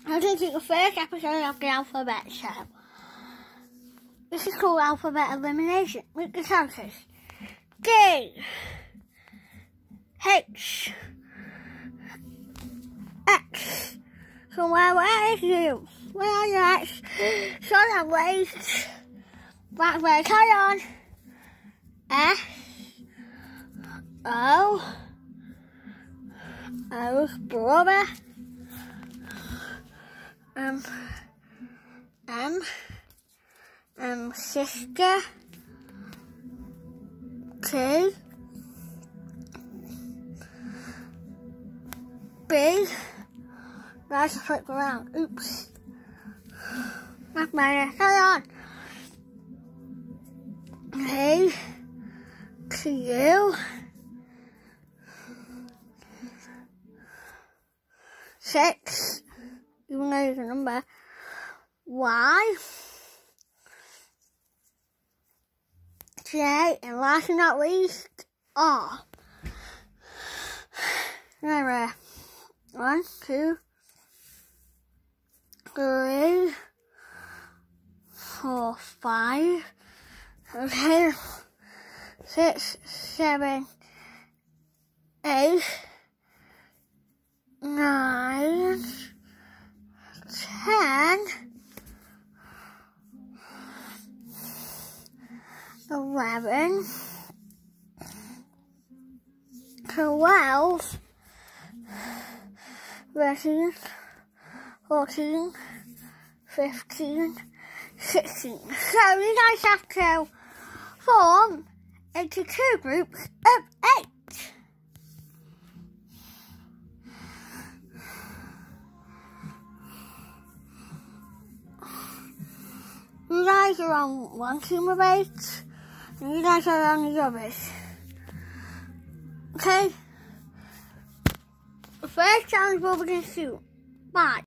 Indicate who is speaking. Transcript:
Speaker 1: I'm taking the first episode of the alphabet show. This is called alphabet elimination with the characters. D, H, X. So where is you? Where are you, X? So that wait. That's where carry on. S, O, O's brother. Sister. T, B. Right, to flip around. Oops. That's better. Carry on. A, Q, 6, even though it's a number, Y, J, and last but not least, R. There, 1, 2, 3, 4, 5, okay, 6, 7, 8, 9, 10, 11, 12, 13, 14, 15, 16. So you guys have to form into 2 groups of 8. You guys are on one team of 8, and you guys are on the others. Okay? The first challenge will begin soon. Bye.